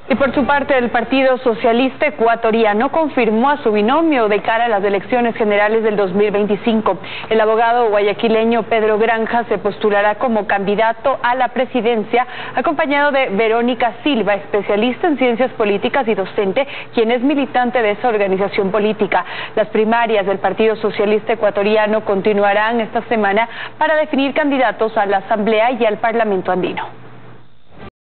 Y por su parte, el Partido Socialista Ecuatoriano confirmó a su binomio de cara a las elecciones generales del 2025. El abogado guayaquileño Pedro Granja se postulará como candidato a la presidencia, acompañado de Verónica Silva, especialista en ciencias políticas y docente, quien es militante de esa organización política. Las primarias del Partido Socialista Ecuatoriano continuarán esta semana para definir candidatos a la Asamblea y al Parlamento andino.